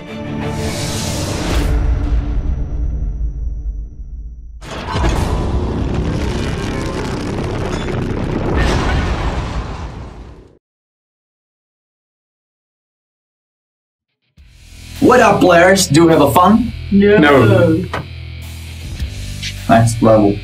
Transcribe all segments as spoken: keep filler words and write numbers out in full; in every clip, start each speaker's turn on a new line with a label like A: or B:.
A: What up, players? Do you have a fun?
B: No.
C: No.
A: Next level.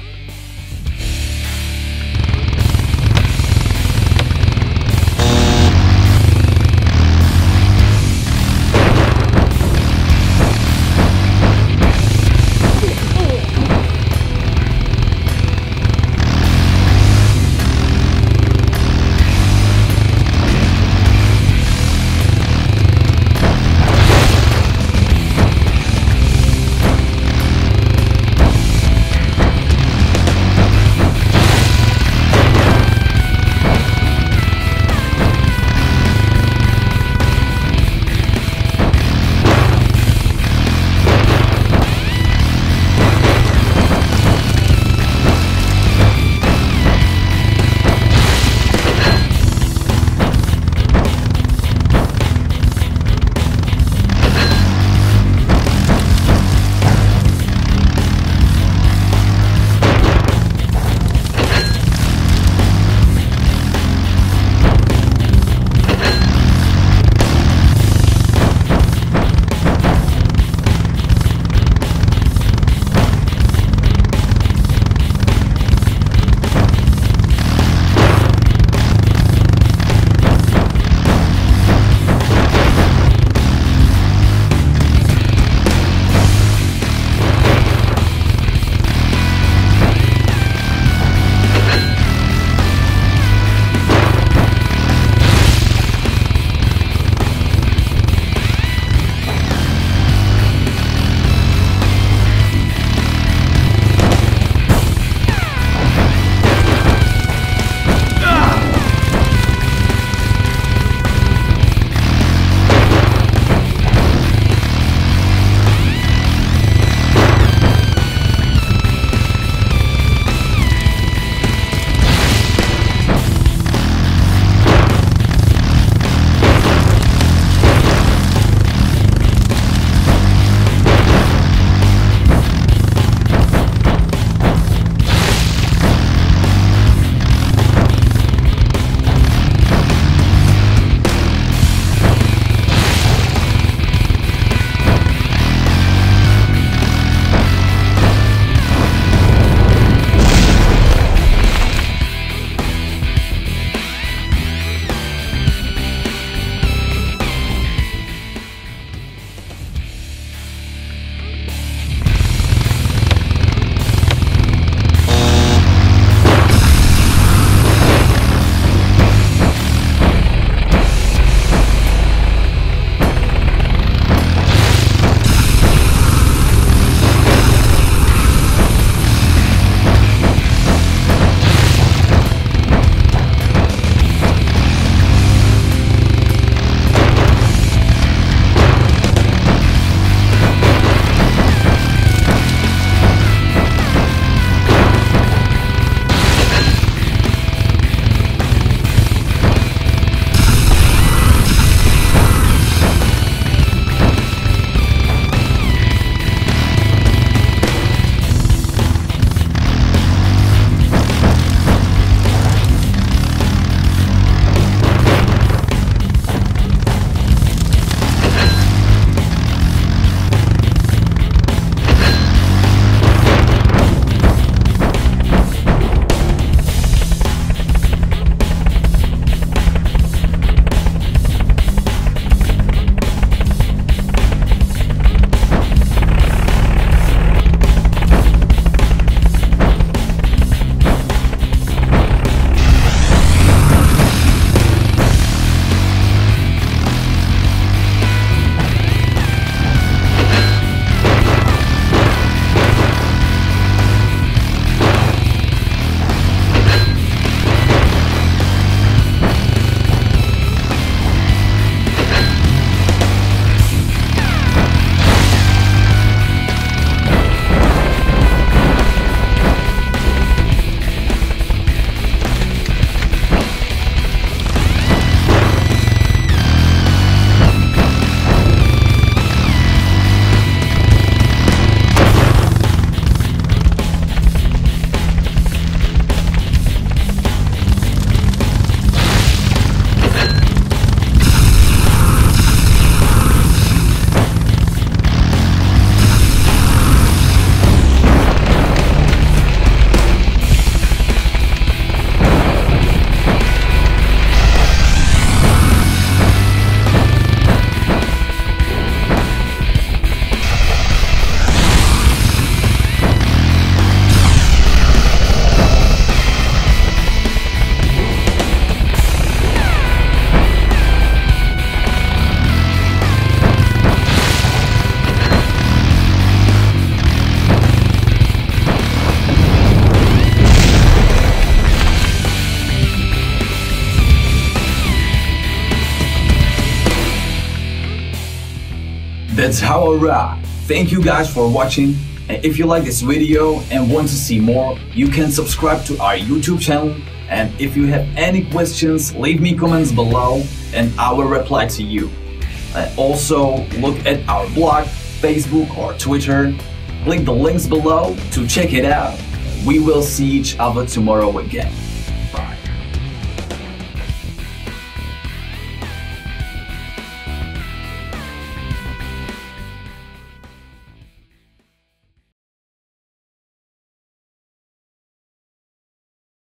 A: That's how I rock. Thank you guys for watching. And if you like this video and want to see more, you can subscribe to our YouTube channel. And if you have any questions, leave me comments below and I will reply to you. And also look at our blog, Facebook or Twitter. Click the links below to check it out. We will see each other tomorrow again.